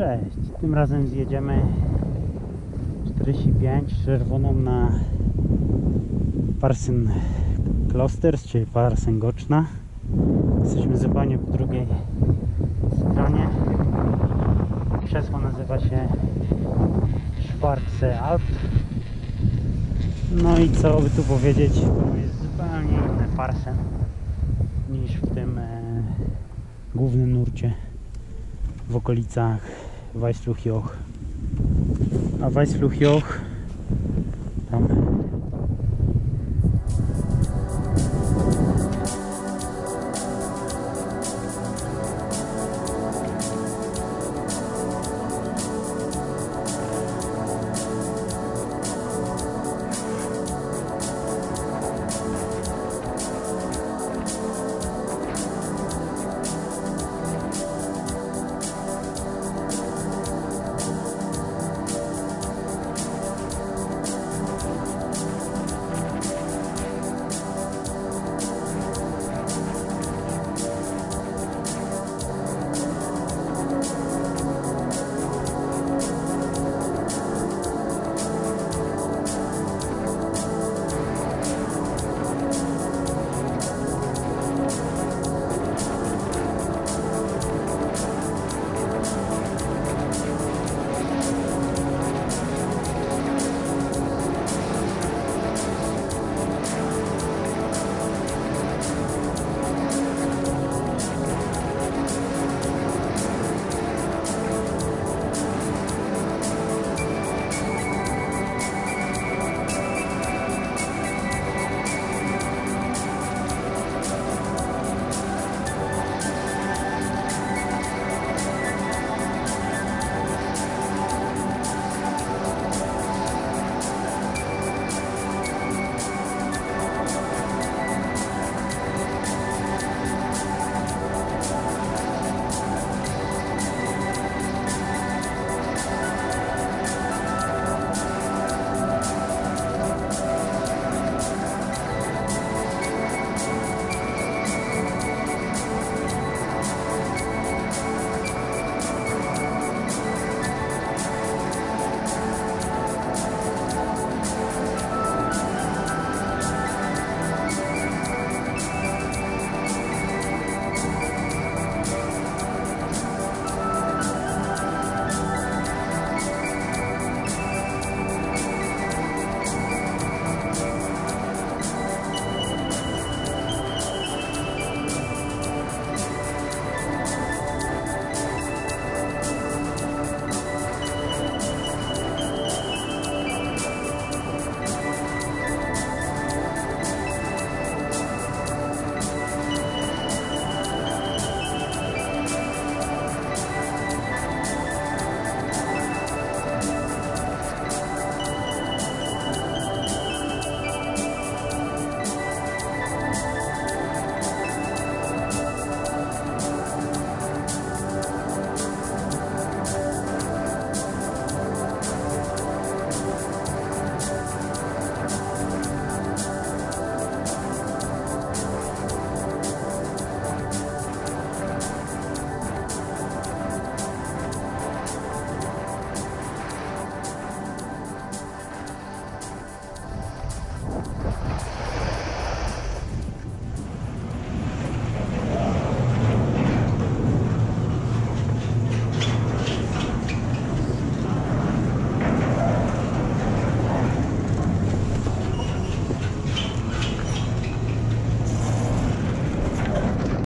Cześć, tym razem zjedziemy 45 czerwoną na Parsen Klosters, czyli Parsen Goczna. Jesteśmy zupełnie po drugiej stronie. Krzesło nazywa się Schwarze Alp. No i co by tu powiedzieć, to jest zupełnie inny Parsen niż w tym głównym nurcie w okolicach Weißflussjoch. A Weißflussjoch tam